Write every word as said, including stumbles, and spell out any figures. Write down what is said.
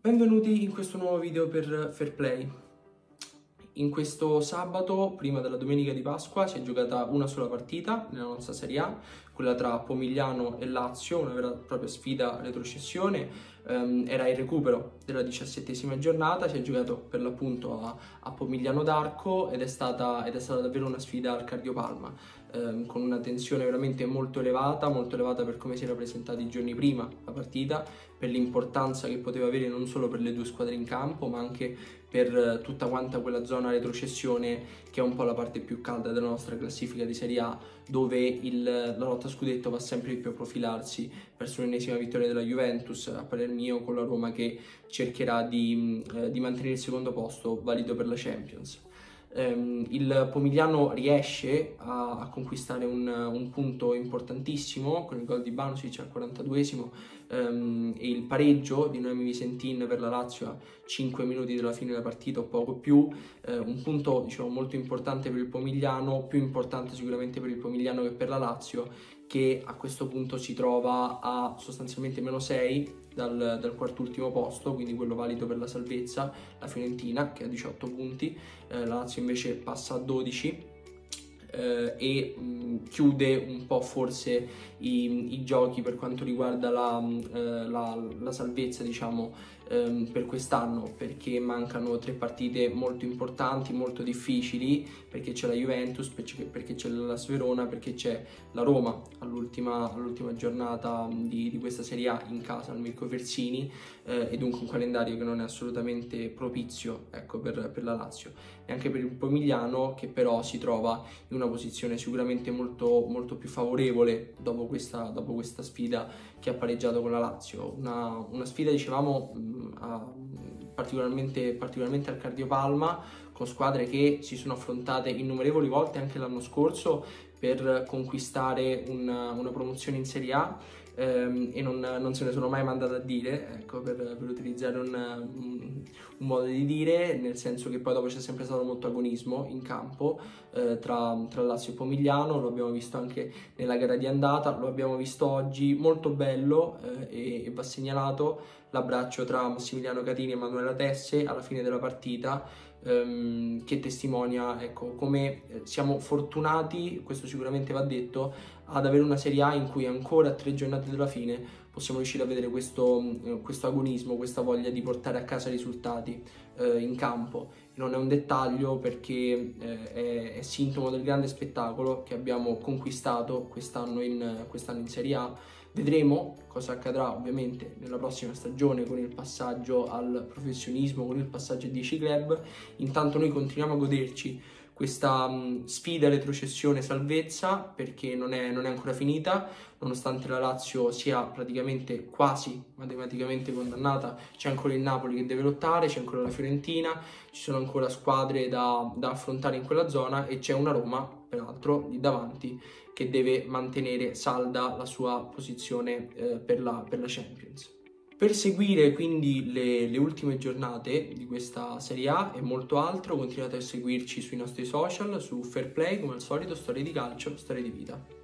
Benvenuti in questo nuovo video per Fair Play. In questo sabato, prima della domenica di Pasqua, si è giocata una sola partita nella nostra Serie A, quella tra Pomigliano e Lazio, una vera e propria sfida retrocessione. Um, era il recupero della diciassettesima giornata, si è giocato per l'appunto a, a Pomigliano d'Arco ed è stata, ed è stata davvero una sfida al cardiopalma, um, con una tensione veramente molto elevata, molto elevata per come si era presentata i giorni prima la partita, per l'importanza che poteva avere non solo per le due squadre in campo, ma anche per tutta quanta quella zona retrocessione che è un po' la parte più calda della nostra classifica di Serie A, dove il, la lotta a scudetto va sempre più a profilarsi verso l'ennesima vittoria della Juventus, a parer mio, con la Roma che cercherà di, eh, di mantenere il secondo posto valido per la Champions. Um, il Pomigliano riesce a, a conquistare un, un punto importantissimo con il gol di Banusic al quarantaduesimo um, e il pareggio di Noemi Visentin per la Lazio a cinque minuti dalla fine della partita o poco più, uh, un punto diciamo molto importante per il Pomigliano, più importante sicuramente per il Pomigliano che per la Lazio, che a questo punto si trova a sostanzialmente meno sei dal, dal quart'ultimo posto, quindi quello valido per la salvezza, la Fiorentina che ha diciotto punti, eh, la Lazio invece passa a dodici eh, e mh, chiude un po' forse i, i giochi per quanto riguarda la, eh, la, la salvezza, diciamo, ehm, per quest'anno, perché mancano tre partite molto importanti, molto difficili, perché c'è la Juventus, perché c'è la Verona, perché c'è la Roma all'ultima all'ultima giornata di, di questa Serie A in casa al Mirko Fersini, eh, e dunque un calendario che non è assolutamente propizio, ecco, per, per la Lazio, neanche per il Pomigliano, che però si trova in una posizione sicuramente molto, molto più favorevole dopo questa, dopo questa sfida che ha pareggiato con la Lazio, una, una sfida, dicevamo, mh, a, particolarmente, particolarmente al cardiopalma, con squadre che si sono affrontate innumerevoli volte anche l'anno scorso per conquistare una, una promozione in Serie A, ehm, e non, non se ne sono mai mandate a dire, ecco, per, per utilizzare un, un, un modo di dire, nel senso che poi dopo c'è sempre stato molto agonismo in campo eh, tra, tra Lazio e Pomigliano, lo abbiamo visto anche nella gara di andata, lo abbiamo visto oggi, molto bello, eh, e, e va segnalato l'abbraccio tra Massimiliano Catini e Emanuela Tesse alla fine della partita, ehm, che testimonia, ecco, come siamo fortunati, questo sicuramente va detto, ad avere una Serie A in cui ancora a tre giornate dalla fine possiamo riuscire a vedere questo, questo agonismo, questa voglia di portare a casa risultati eh, in campo. Non è un dettaglio, perché eh, è, è sintomo del grande spettacolo che abbiamo conquistato quest'anno in, quest'anno in Serie A. Vedremo cosa accadrà ovviamente nella prossima stagione con il passaggio al professionismo, con il passaggio ai dieci club. Intanto noi continuiamo a goderci questa mh, sfida retrocessione salvezza, perché non è, non è ancora finita, nonostante la Lazio sia praticamente quasi matematicamente condannata. C'è ancora il Napoli che deve lottare, c'è ancora la Fiorentina, ci sono ancora squadre da, da affrontare in quella zona, e c'è una Roma peraltro lì davanti che deve mantenere salda la sua posizione eh, per, la, per la Champions. Per seguire quindi le, le ultime giornate di questa Serie A e molto altro, continuate a seguirci sui nostri social, su Fair Play, come al solito, storie di calcio, storie di vita.